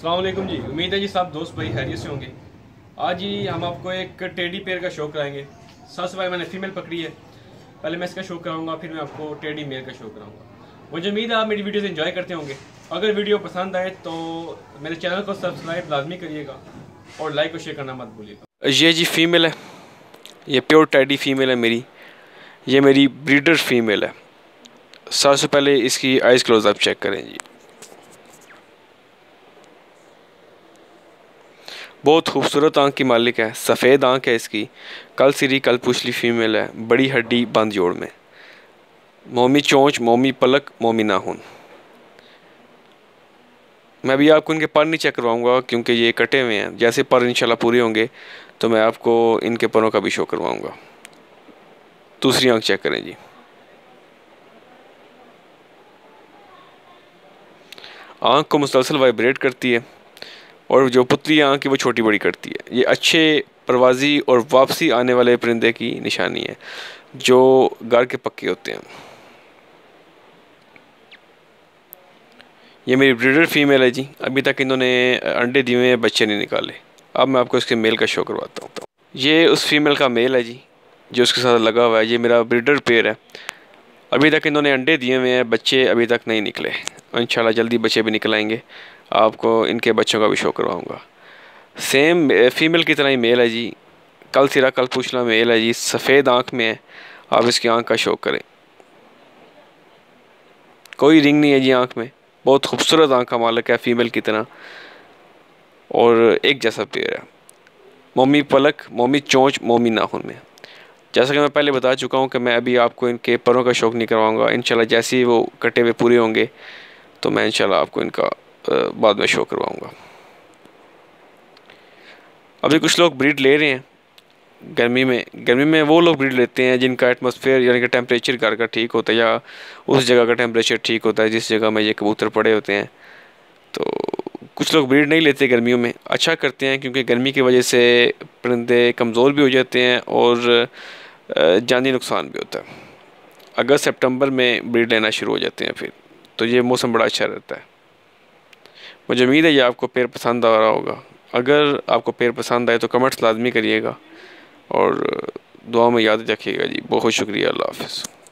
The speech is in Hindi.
अस्सलाम वालेकुम जी। उम्मीद है जी सब दोस्त भाई खैरियत से होंगे। आज ही हम आपको एक टेडी पेयर का शो कराएंगे। सबसे पहले मैंने फीमेल पकड़ी है, पहले मैं इसका शो कराऊंगा, फिर मैं आपको टेडी मेयर का शो कराऊंगा। मुझे उम्मीद है आप मेरी वीडियोस एंजॉय करते होंगे। अगर वीडियो पसंद आए तो मेरे चैनल को सब्सक्राइब लाजमी करिएगा और लाइक और शेयर करना मत भूलिएगा। ये जी फीमेल है, ये प्योर टेडी फीमेल है मेरी। ये मेरी ब्रीडर फीमेल है। सबसे पहले इसकी आइज़ क्लोजअप चेक करें जी। बहुत खूबसूरत आँख की मालिक है, सफ़ेद आँख है इसकी, कल सिरी कल पुछली फीमेल है, बड़ी हड्डी बंद जोड़ में, मोमी चोंच, मोमी पलक, मोमी नाखून। मैं भी आपको इनके पर नहीं चेक करवाऊंगा क्योंकि ये कटे हुए हैं। जैसे पर इंशाल्लाह पूरे होंगे तो मैं आपको इनके परों का भी शो करवाऊंगा। दूसरी आँख चेक करें जी। आँख को मुसलसल वाइब्रेट करती है और जो पुतली आँख है वो छोटी बड़ी करती है। ये अच्छे परवाज़ी और वापसी आने वाले परिंदे की निशानी है जो घर के पक्के होते हैं। ये मेरी ब्रीडर फीमेल है जी। अभी तक इन्होंने अंडे दिए हुए हैं, बच्चे नहीं निकाले। अब मैं आपको इसके मेल का शो करवाता हूँ। ये उस फीमेल का मेल है जी जो उसके साथ लगा हुआ है। ये मेरा ब्रीडर पेयर है। अभी तक इन्होंने अंडे दिए हुए हैं, बच्चे अभी तक नहीं निकले। इंशाल्लाह जल्दी बच्चे भी निकल आएंगे, आपको इनके बच्चों का भी शो करवाऊँगा। सेम फीमेल की तरह ही मेल है जी, कल सिरा कल पूछला मेल है जी, सफ़ेद आँख में है। आप इसकी आँख का शो करें, कोई रिंग नहीं है जी आँख में। बहुत खूबसूरत आँख का मालिक है फीमेल की तरह और एक जैसा पेयर है। मोमी पलक, मोमी चोंच, मोमी नाखून में। जैसा कि मैं पहले बता चुका हूँ कि मैं अभी आपको इनके परों का शौक नहीं करवाऊँगा। इंशाल्लाह जैसे ही वो कटे हुए पूरे होंगे तो मैं इंशाल्लाह आपको इनका बाद में शो करवाऊँगा। अभी कुछ लोग ब्रीड ले रहे हैं गर्मी में वो लोग ब्रीड लेते हैं जिनका एटमॉस्फेयर यानी कि टेम्परेचर घर का ठीक होता है या उस जगह का टेम्परेचर ठीक होता है जिस जगह में ये कबूतर पड़े होते हैं। तो कुछ लोग ब्रीड नहीं लेते गर्मियों में, अच्छा करते हैं क्योंकि गर्मी की वजह से परिंदे कमज़ोर भी हो जाते हैं और जानी नुकसान भी होता है। अगस्त सितंबर में ब्रीड लेना शुरू हो जाते हैं फिर, तो ये मौसम बड़ा अच्छा रहता है। मुझे उम्मीद है ये आपको पेड़ पसंद आ रहा होगा। अगर आपको पेड़ पसंद आए तो कमेंट्स लाजमी करिएगा और दुआ में याद रखिएगा जी। बहुत शुक्रिया। अल्लाह हाफ़िज़।